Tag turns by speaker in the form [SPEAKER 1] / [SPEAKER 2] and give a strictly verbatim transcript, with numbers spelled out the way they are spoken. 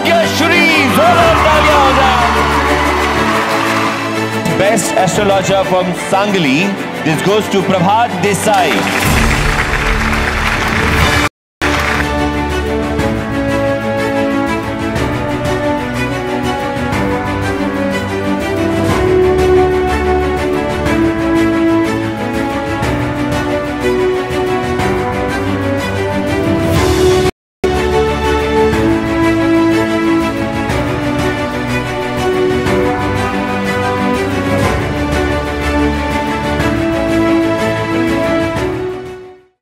[SPEAKER 1] Bhagyashree. जोरदार तालियां हो जाए. Best astrologer from Sangli. This goes to Prabhat Desai.